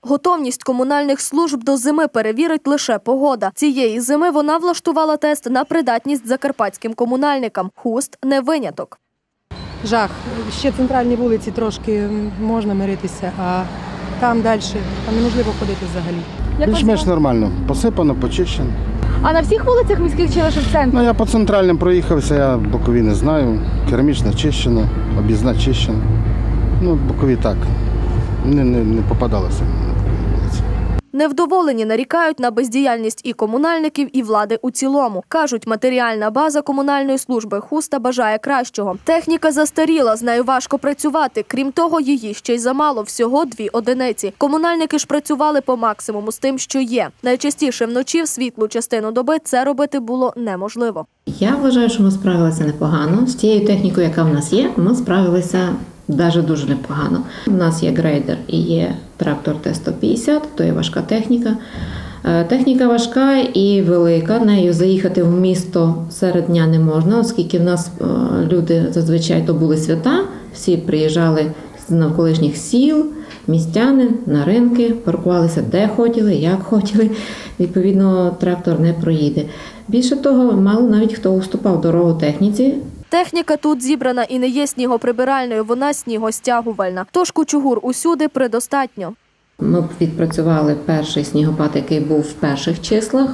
Готовність комунальних служб до зими перевірить лише погода. Цієї зими вона влаштувала тест на придатність закарпатським комунальникам. Хуст – не виняток. Жах. Ще центральні вулиці трошки можна миритися, а там далі там неможливо ходити взагалі. Більш-менш нормально. Посипано, почищено. А на всіх вулицях міських чи лише в центрі? Ну, я по центральним проїхався, я бокові не знаю. Керамічна чищена, об'їзна чищена. Ну, бокові так. Не попадалося. Невдоволені нарікають на бездіяльність і комунальників, і влади у цілому. Кажуть, матеріальна база комунальної служби Хуста бажає кращого. Техніка застаріла, з нею важко працювати. Крім того, її ще й замало, всього 2 одиниці. Комунальники ж працювали по максимуму з тим, що є. Найчастіше вночі в світлу частину доби це робити було неможливо. Я вважаю, що ми справилися непогано. З тією технікою, яка в нас є, ми справилися навіть дуже непогано. У нас є грейдер і є трактор Т-150, то є важка техніка. Техніка важка і велика, нею заїхати в місто серед дня не можна, оскільки в нас люди зазвичай то були свята, всі приїжджали з навколишніх сіл, містяни на ринки, паркувалися де хотіли, як хотіли. Відповідно, трактор не проїде. Більше того, мало навіть хто уступав дорогу техніці. Техніка тут зібрана і не є снігоприбиральною, вона снігостягувальна. Тож кучугур усюди предостатньо. Ми відпрацювали перший снігопад, який був в перших числах.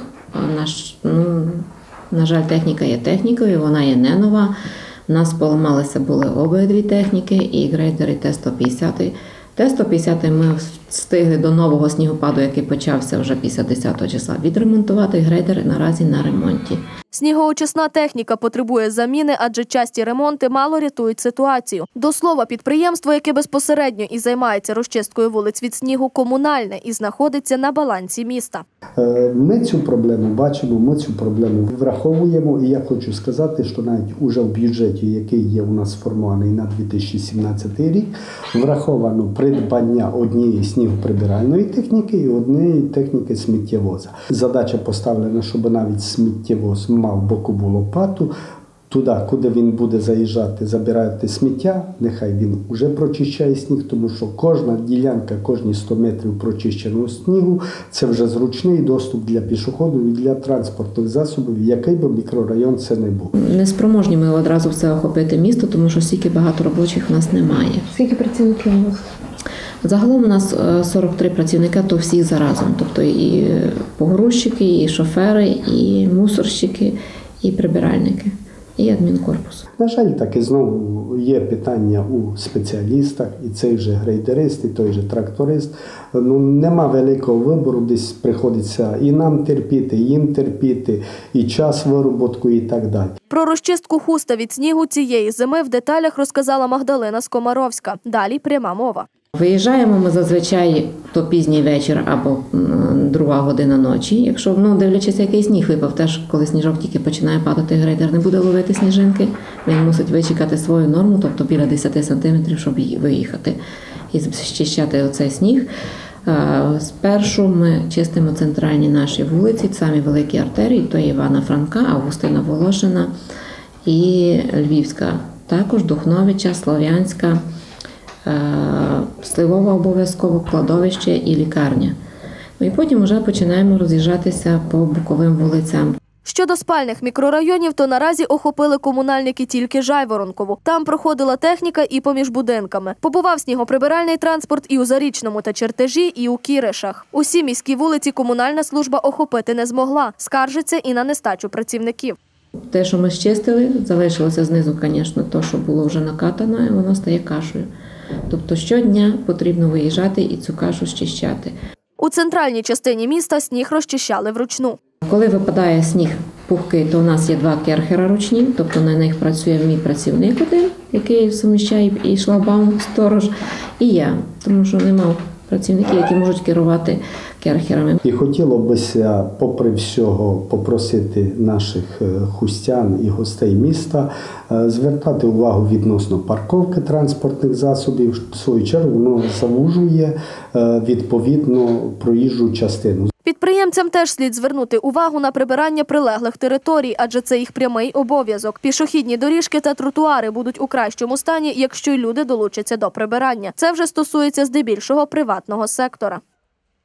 На жаль, техніка є технікою, вона є не нова. У нас поламалися були обидві техніки, і грейдер, і Т-150. Т-150 ми встигли до нового снігопаду, який почався вже після 10 числа, відремонтувати. Грейдер наразі на ремонті. Снігоочисна техніка потребує заміни, адже часті ремонти мало рятують ситуацію. До слова, підприємство, яке безпосередньо і займається розчисткою вулиць від снігу, комунальне і знаходиться на балансі міста. Ми цю проблему бачимо, ми цю проблему враховуємо. І я хочу сказати, що навіть уже в бюджеті, який є у нас сформований на 2017 рік, враховано придбання однієї снігоприбиральної техніки і однієї техніки сміттєвоза. Задача поставлена, щоб навіть сміттєвоз мав бокову лопату, туди, куди він буде заїжджати, забирати сміття, нехай він вже прочищає сніг, тому що кожна ділянка, кожні 100 метрів прочищеного снігу – це вже зручний доступ для пішоходів і для транспортних засобів, який би мікрорайон це не був. Неспроможні ми одразу все охопити місто, тому що стільки багато робочих в нас немає. Скільки працівників у вас? Загалом у нас 43 працівника, то всі заразом. Тобто і погрузчики, і шофери, і мусорщики, і прибиральники, і адмінкорпус. На жаль, так і знову є питання у спеціалістах, і цей же грейдерист, і той же тракторист. Нема великого вибору, десь приходиться і нам терпіти, і їм терпіти, і час вироботку, і так далі. Про розчистку Хуста від снігу цієї зими в деталях розказала Магдалина Скомаровська. Далі пряма мова. Виїжджаємо ми зазвичай то пізній вечір або 2 година ночі. Якщо, дивлячись, який сніг випав, теж коли сніжок тільки починає падати, грейдер не буде ловити сніжинки. Він мусить вичекати свою норму, тобто біля 10 сантиметрів, щоб виїхати і зчищати оцей сніг. Спершу ми чистимо центральні наші вулиці, самі великі артерії, то є Івана Франка, Августина Волошина і Львівська. Також Духновича, Слов'янська, Сливова обов'язково, Кладовище і лікарня. І потім вже починаємо роз'їжджатися по боковим вулицям. Щодо спальних мікрорайонів, то наразі охопили комунальники тільки Жайворонкову. Там проходила техніка і поміж будинками. Побував снігоприбиральний транспорт і у Зарічному та Чертежі, і у Кіришах. Усі міські вулиці комунальна служба охопити не змогла. Скаржиться і на нестачу працівників. Те, що ми щистили, залишилося знизу, звісно, то, що було вже накатано, і воно стає кашею. Тобто щодня потрібно виїжджати і цю кашу щищати. У центральній частині міста сніг розчищали вручну. Коли випадає сніг пухкий, то у нас є 2 керхера ручні, тобто на них працює мій працівник один, який суміщає і шлагбаум, сторож, і я, тому що немає працівників, які можуть керувати керхерами. І хотілося б, попри всього, попросити наших хустян і гостей міста звертати увагу відносно парковки транспортних засобів. В свою чергу воно завужує відповідно проїжджу частину. Підприємцям теж слід звернути увагу на прибирання прилеглих територій, адже це їх прямий обов'язок. Пішохідні доріжки та тротуари будуть у кращому стані, якщо й люди долучаться до прибирання. Це вже стосується здебільшого приватного сектора.